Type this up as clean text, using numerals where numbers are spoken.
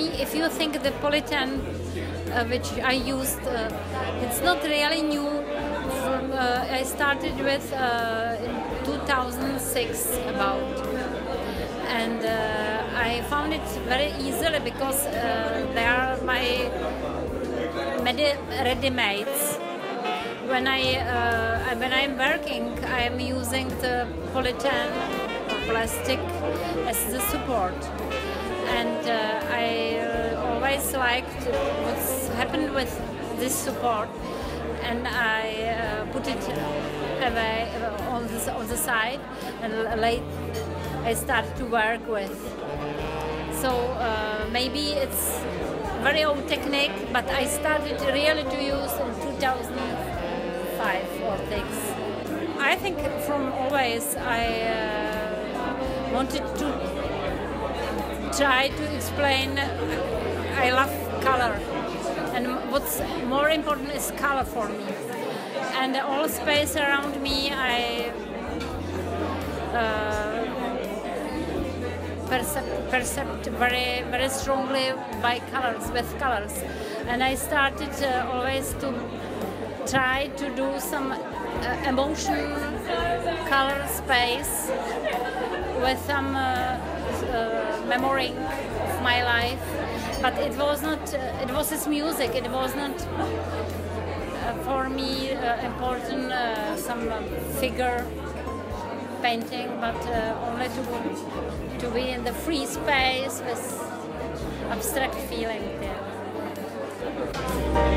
me, if you think the polytan which I used, it's not really new. I started with in 2006 about, and I found it very easily because they are my ready-mades. When I'm working, I am using the polytan or plastic as the support, and I always liked what's happened with this support, and I put it away on the side, and late I started to work with. So maybe it's very old technique, but I started really to use in 2005 or 6. I think from always I wanted to try to explain I love color, and what's more important is color for me. And all space around me I perceived very strongly by colors, with colors. And I started always to try to do some emotion color space with some memory of my life. But it was not, it was this music, it was not for me important some figure painting, but only to be in the free space with abstract feeling there.